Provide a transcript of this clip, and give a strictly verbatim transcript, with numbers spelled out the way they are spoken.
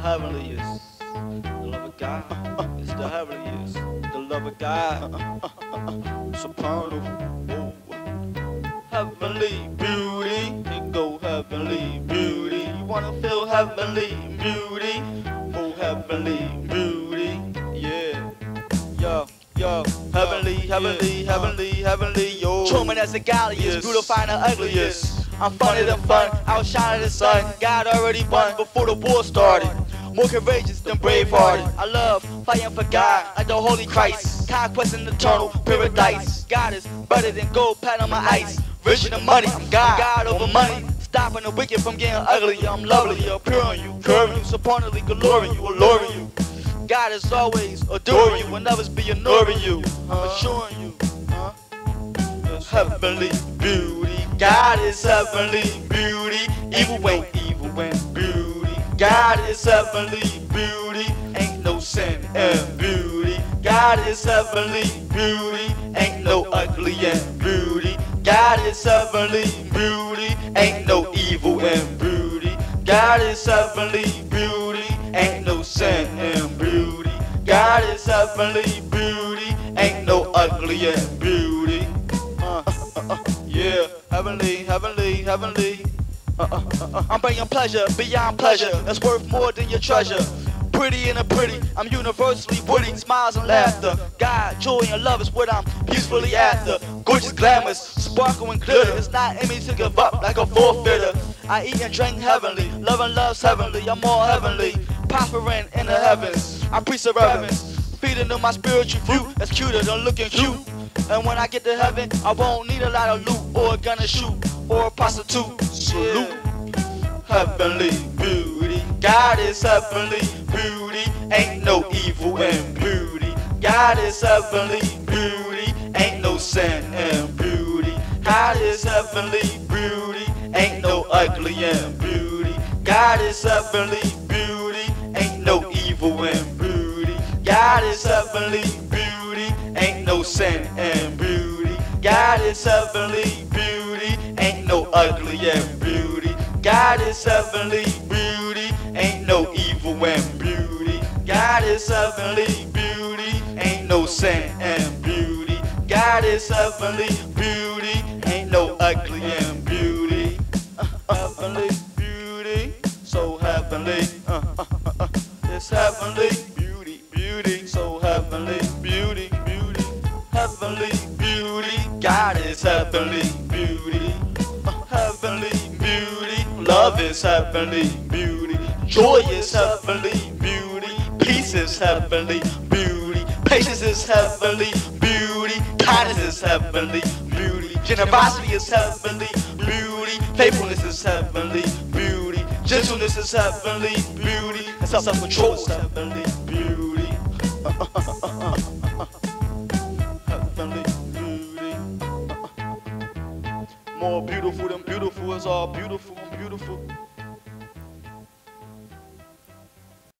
heavenliest. The love of God is the heavenliest. The love of God. Supernal. Whoa. Heavenly beauty. It go heavenly beauty. You wanna feel heavenly beauty? Oh, heavenly beauty. Yeah. Yo. Yo, heavenly, heavenly, heavenly, heavenly, yo. Truman as a galleys, beautifying the ugliest. I'm funny than fun, outshining the sun. God already won before the war started. More courageous than bravehearted. I love fighting for God like the Holy Christ. Conquesting eternal paradise. God is better than gold, pat on my ice. Richer than money, I'm God, God over money. Stopping the wicked from getting ugly. I'm lovely, I'm pure on you, curving you, supernally glorying you, alluring you. God is always adoring you, will never be ignoring you. I'm assuring you, huh? It's heavenly beauty. God is heavenly beauty. Evil ain't evil and beauty. God is heavenly beauty. Ain't no sin and beauty. God is heavenly beauty. Ain't no ugly and beauty. God is heavenly beauty. Ain't no evil and beauty. God is heavenly beauty. Ain't no sin and beauty. God is heavenly beauty. Ain't no ugly and beauty. Uh, uh, uh, yeah, heavenly, heavenly, heavenly. Uh, uh, uh, uh. I'm bringing pleasure beyond pleasure. That's worth more than your treasure. Pretty and a pretty, I'm universally witty, smiles and laughter. God, joy and love is what I'm peacefully after. Gorgeous, glamorous, sparkle and glitter. It's not in me to give up like a forfeiter. I eat and drink heavenly, love and love's heavenly. I'm all heavenly, prospering in the heavens. I preach the reverence, feeding on my spiritual fruit. That's cuter than looking cute. And when I get to heaven, I won't need a lot of loot or a gun to shoot or a prostitute. Salute. Heavenly beauty. God is heavenly beauty. Ain't no evil in beauty. God is heavenly beauty. Ain't no sin in beauty. God is heavenly beauty. Ain't no ugly in beauty. God is heavenly beauty. Ain't no evil in beauty. God is heavenly beauty. Ain't no sin in beauty. God is heavenly beauty. Ain't no ugly in beauty. God is heavenly beauty. Ain't no evil and beauty. God is heavenly beauty. Ain't no sin and beauty. God is heavenly beauty. Ain't no ugly and beauty. Uh, heavenly beauty. So heavenly. Uh, uh, uh, uh. It's heavenly beauty. Beauty. So heavenly beauty. Beauty. Heavenly beauty. God is heavenly beauty. Uh, heavenly beauty. Love is heavenly beauty. Joy is heavenly beauty. Peace is heavenly beauty. Patience is heavenly beauty. Kindness is heavenly beauty. Generosity is heavenly beauty. Faithfulness is heavenly beauty. Gentleness is heavenly beauty. And self-control is heavenly beauty. Heavenly beauty. More beautiful than beautiful is all beautiful and beautiful.